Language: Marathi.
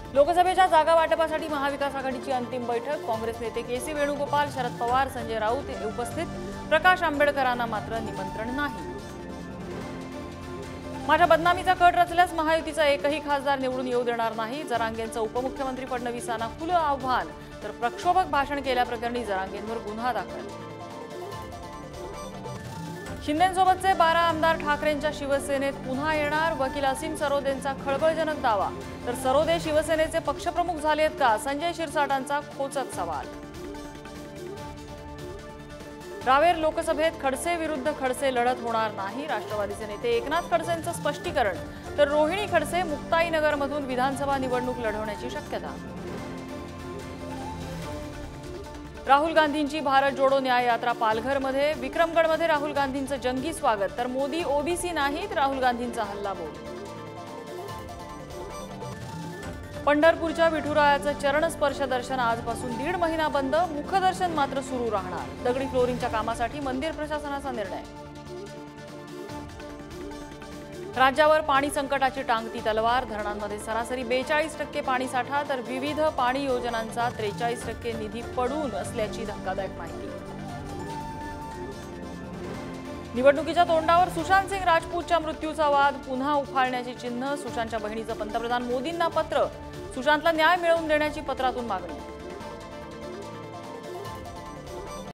लोकसभेच्या जागा वाटपासाठी महाविकास आघाडीची अंतिम बैठक। काँग्रेस नेते के.सी. वेणुगोपाल, शरद पवार, संजय राऊत उपस्थित। प्रकाश आंबेडकरांना मात्र निमंत्रण नाही। माझ्या बदनामीचा कट रचल्यास महायुतीचा एकही खासदार निवडून येऊ देणार नाही। जरांगेंचं उपमुख्यमंत्री फडणवीसांना खुलं आव्हान। तर प्रक्षोभक भाषण केल्याप्रकरणी जरांगेंवर गुन्हा दाखल। शिंदेंसोबतचे 12 आमदार ठाकरेंच्या शिवसेनेत पुन्हा येणार। वकील असीम सरोदेंचा खळबळजनक दावा। तर सरोदे शिवसेनेचे पक्षप्रमुख झालेत का? संजय शिरसाटांचा खोचक सवाल। रावेर लोकसभेत खडसे विरुद्ध खडसे लढत होणार नाही। राष्ट्रवादीचे नेते एकनाथ खडसेंचं स्पष्टीकरण। तर रोहिणी खडसे मुक्ताईनगरमधून विधानसभा निवडणूक लढवण्याची शक्यता। राहुल गांधींची भारत जोडो न्याय यात्रा पालघरमध्ये। विक्रमगडमध्ये राहुल गांधींचं जंगी स्वागत। तर मोदी ओबीसी नाहीत, राहुल गांधींचा हल्लाबोल। पंढरपूरच्या विठुरायाचं चरणस्पर्श दर्शन आजपासून 1.5 महिना बंद। मुखदर्शन मात्र सुरू राहणार। दगडी फ्लोरिंगच्या कामासाठी मंदिर प्रशासनाचा निर्णय। राज्यावर पाणी संकटाची टांगती तलवार। धरणांमध्ये सरासरी 42% पाणीसाठा। तर विविध पाणी योजनांचा 43% निधी पडून असल्याची धक्कादायक माहिती। निवडणुकीच्या तोंडावर सुशांत सिंग राजपूतच्या मृत्यूचा वाद पुन्हा उफाळण्याची चिन्ह। सुशांतच्या बहिणीचं पंतप्रधान मोदींना पत्र। सुशांतला न्याय मिळवून देण्याची पत्रातून मागणी।